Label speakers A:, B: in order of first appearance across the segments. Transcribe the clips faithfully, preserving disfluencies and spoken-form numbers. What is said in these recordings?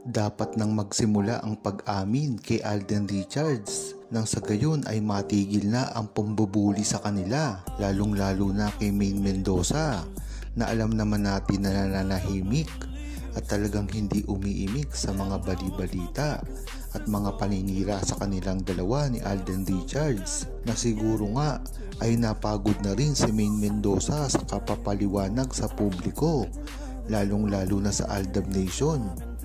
A: Dapat nang magsimula ang pag-amin kay Alden Richards nang sa gayon ay matigil na ang pambubuli sa kanila, lalong-lalo na kay Maine Mendoza na alam naman natin na nananahimik at talagang hindi umiimik sa mga bali-balita at mga paninira sa kanilang dalawa ni Alden Richards, na siguro nga ay napagod na rin si Maine Mendoza sa kapapaliwanag sa publiko, lalong-lalo na sa Aldab Nation,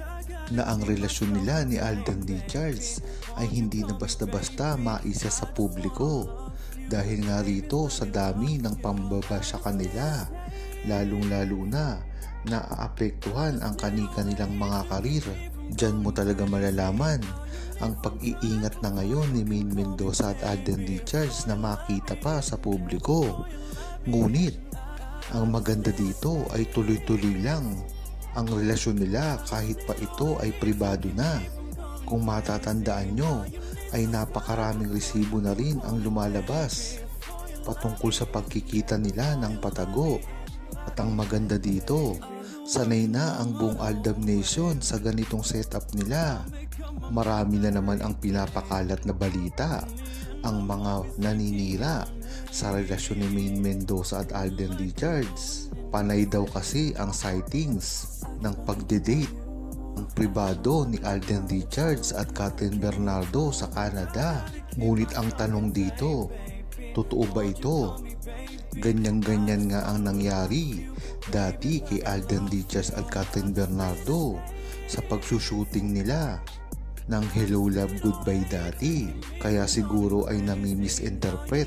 A: na ang relasyon nila ni Alden Richards ay hindi na basta-basta maisa sa publiko dahil nga rito sa dami ng pambaba sa kanila, lalong-lalo na naaapektuhan ang kani-kanilang mga karir. Diyan mo talaga malalaman ang pag-iingat na ngayon ni Maine Mendoza at Alden Richards na makita pa sa publiko. Ngunit ang maganda dito ay tuloy-tuloy lang ang relasyon nila kahit pa ito ay pribado na. Kung matatandaan nyo ay napakaraming resibo na rin ang lumalabas patungkol sa pagkikita nila ng patago. At ang maganda dito, sanay na ang buong Aldab Nation sa ganitong setup nila. Marami na naman ang pinapakalat na balita, ang mga naninira sa relasyon ni Maine Mendoza at Alden Richards. Panay daw kasi ang sightings ng pagde-date ang pribado ni Alden Richards at Catherine Bernardo sa Canada. Ngunit ang tanong dito, totoo ba ito? Ganyan-ganyan nga ang nangyari dati kay Alden Richards at Catherine Bernardo sa pagsushooting nila ng Hello Love Goodbye dati. Kaya siguro ay nami-misinterpret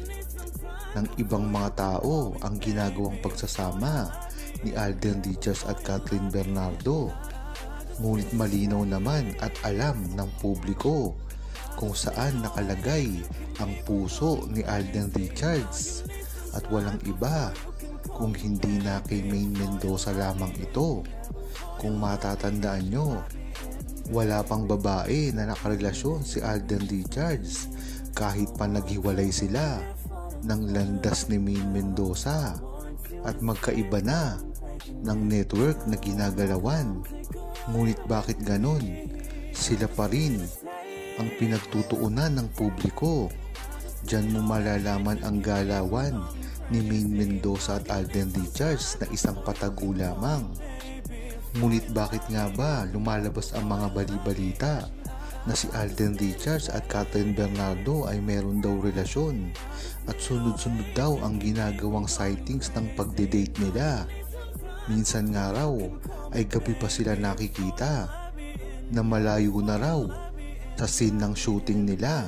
A: ng ibang mga tao ang ginagawang pagsasama ni Alden Richards at Catherine Bernardo. Ngunit malinaw naman at alam ng publiko kung saan nakalagay ang puso ni Alden Richards at walang iba kung hindi na kay Maine Mendoza lamang ito. Kung matatandaan nyo, wala pang babae na nakarelasyon si Alden Richards kahit pa naghiwalay sila ng landas ni Maine Mendoza at magkaiba na ng network na ginagalawan. Ngunit bakit ganon? Sila pa rin ang pinagtutuunan ng publiko. Diyan mo malalaman ang galawan ni Maine Mendoza at Alden Richards na isang patago lamang. Ngunit bakit nga ba lumalabas ang mga bali-balita na si Alden Richards at Catherine Bernardo ay meron daw relasyon at sunod-sunod daw ang ginagawang sightings ng pagde-date nila? Minsan nga raw ay gabi pa sila nakikita na malayo na raw sa scene ng shooting nila.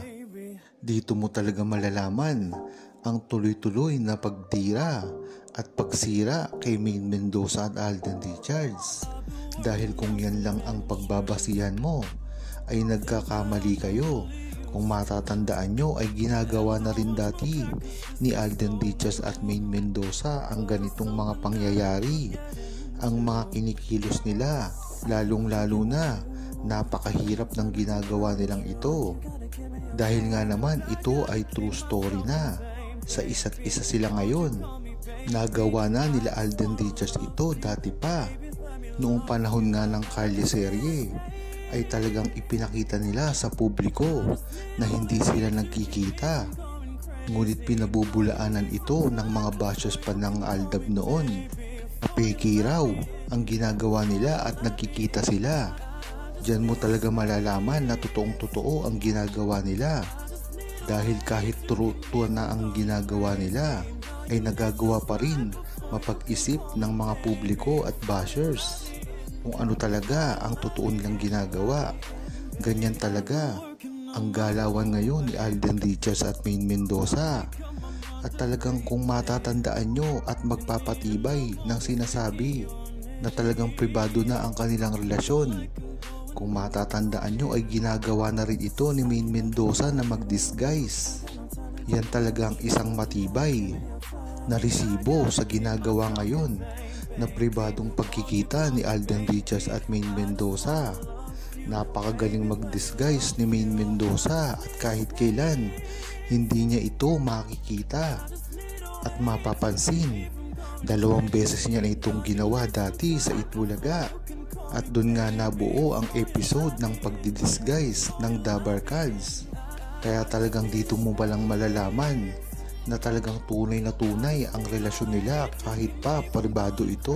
A: Dito mo talaga malalaman ang tuloy-tuloy na pagtira at pagsira kay Maine Mendoza at Alden Richards. Dahil kung yan lang ang pagbabasihan mo ay nagkakamali kayo. Kung matatandaan nyo ay ginagawa na rin dati ni Alden Richards at Maine Mendoza ang ganitong mga pangyayari. Ang mga kinikilos nila, lalong-lalo na napakahirap ng ginagawa nilang ito. Dahil nga naman ito ay true story na. Sa isa't isa sila ngayon. Nagawa na nila Alden Richards ito dati pa. Noong panahon nga ng Kalye serye ay talagang ipinakita nila sa publiko na hindi sila nagkikita. Ngunit pinabubulaanan ito ng mga bashers pa ng Aldab noon. Peki raw ang ginagawa nila at nagkikita sila. Diyan mo talaga malalaman na totoong totoo ang ginagawa nila. Dahil kahit turutuan na ang ginagawa nila ay nagagawa pa rin mapag-isip ng mga publiko at bashers kung ano talaga ang totoo nilang ginagawa. Ganyan talaga ang galawan ngayon ni Alden Richards at Maine Mendoza. At talagang kung matatandaan nyo at magpapatibay ng sinasabi na talagang pribado na ang kanilang relasyon. Kung matatandaan nyo ay ginagawa na rin ito ni Maine Mendoza na mag-disguise. Yan talagang isang matibay na resibo sa ginagawa ngayon na pribadong pagkikita ni Alden Richards at Maine Mendoza. Napakagaling mag-disguise ni Maine Mendoza at kahit kailan hindi niya ito makikita at mapapansin. Dalawang beses niya na itong ginawa dati sa Itbulaga. At dun nga nabuo ang episode ng pagdidisguise ng Dabarkads. Kaya talagang dito mo palang malalaman na talagang tunay na tunay ang relasyon nila kahit pa pribado ito.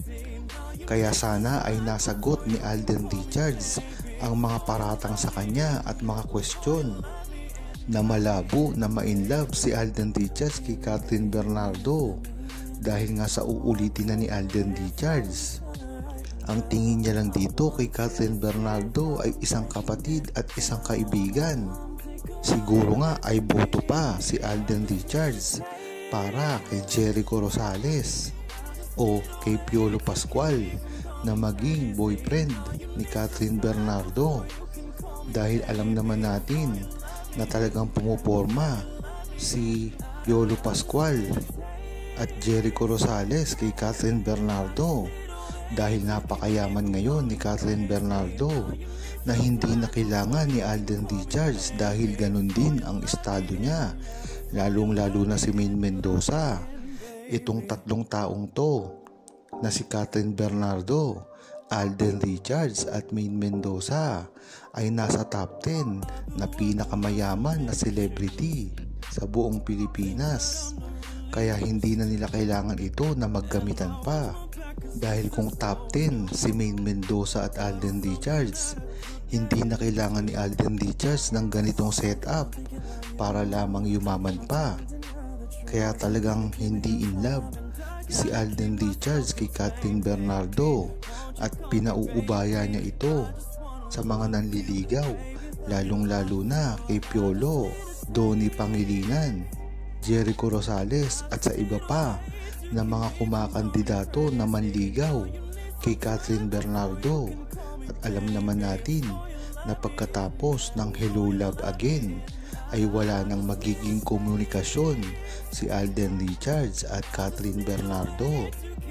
A: Kaya sana ay nasagot ni Alden Richards ang mga paratang sa kanya at mga question na malabo na ma-inlove si Alden Richards kay Kathryn Bernardo dahil nga sa uulitin na ni Alden Richards. Ang tingin niya lang dito kay Kathryn Bernardo ay isang kapatid at isang kaibigan. Siguro nga ay boto pa si Alden Richards para kay Jericho Rosales o kay Piolo Pascual na maging boyfriend ni Kathryn Bernardo. Dahil alam naman natin na talagang pumuporma si Piolo Pascual at Jericho Rosales kay Kathryn Bernardo. Dahil napakayaman ngayon ni Kathryn Bernardo na hindi na kailangan ni Alden Richards dahil ganun din ang estado niya, lalong lalo na si Maine Mendoza. Itong tatlong taong to na si Kathryn Bernardo, Alden Richards at Maine Mendoza ay nasa top ten na pinakamayaman na celebrity sa buong Pilipinas. Kaya hindi na nila kailangan ito na maggamitan pa. Dahil kung top ten si Maine Mendoza at Alden Richards, hindi na kailangan ni Alden Richards ng ganitong setup para lamang yumaman pa. Kaya talagang hindi in love si Alden Richards kay Kathryn Bernardo at pinauubaya niya ito sa mga nanliligaw, lalong lalo na kay Piolo, Donnie Pangilinan, Jericho Rosales at sa iba pa na mga kumakandidato na manligaw kay Kathryn Bernardo. At alam naman natin na pagkatapos ng Hello Love Again ay wala nang magiging komunikasyon si Alden Richards at Kathryn Bernardo.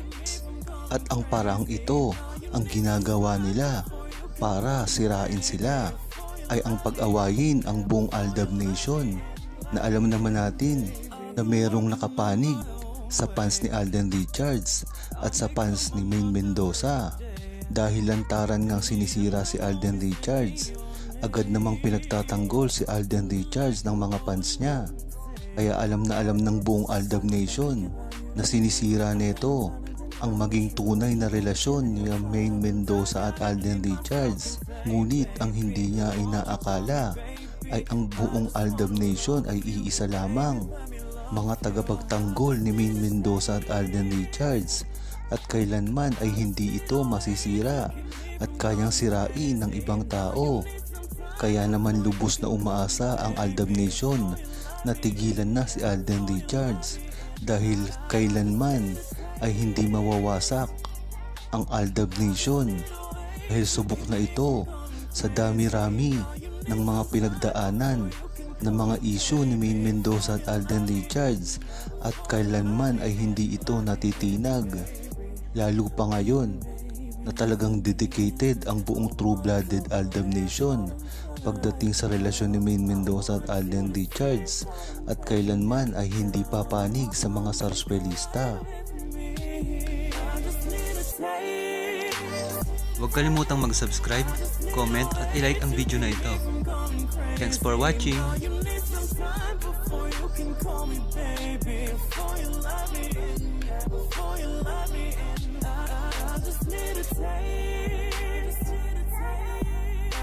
A: At ang parang ito ang ginagawa nila para sirain sila ay ang pag-awayin ang buong Aldab Nation na alam naman natin na merong nakapanig sa fans ni Alden Richards at sa fans ni Maine Mendoza. Dahil lantaran ngang sinisira si Alden Richards, agad namang pinagtatanggol si Alden Richards ng mga fans niya. Kaya alam na alam ng buong Aldab Nation na sinisira nito ang maging tunay na relasyon ni Maine Mendoza at Alden Richards. Ngunit ang hindi niya ay naakala ay ang buong Aldab Nation ay iisa lamang, mga tagapagtanggol ni Maine Mendoza at Alden Richards, at kailanman ay hindi ito masisira at kayang sirain ng ibang tao. Kaya naman lubos na umaasa ang Aldab Nation na tigilan na si Alden Richards dahil kailanman ay hindi mawawasak ang Aldab Nation dahil subok na ito sa dami-rami ng mga pinagdaanan ng mga issue ni Maine Mendoza at Alden Richards at kailanman ay hindi ito natitinag. Lalo pa ngayon na talagang dedicated ang buong true-blooded Aldab Nation pagdating sa relasyon ni Maine Mendoza at Alden Richards at kailanman ay hindi papanig sa mga sarswelista.
B: Huwag kalimutang mag-subscribe, comment at ilike ang video na ito. Thanks for watching! Before you love me, I just need to say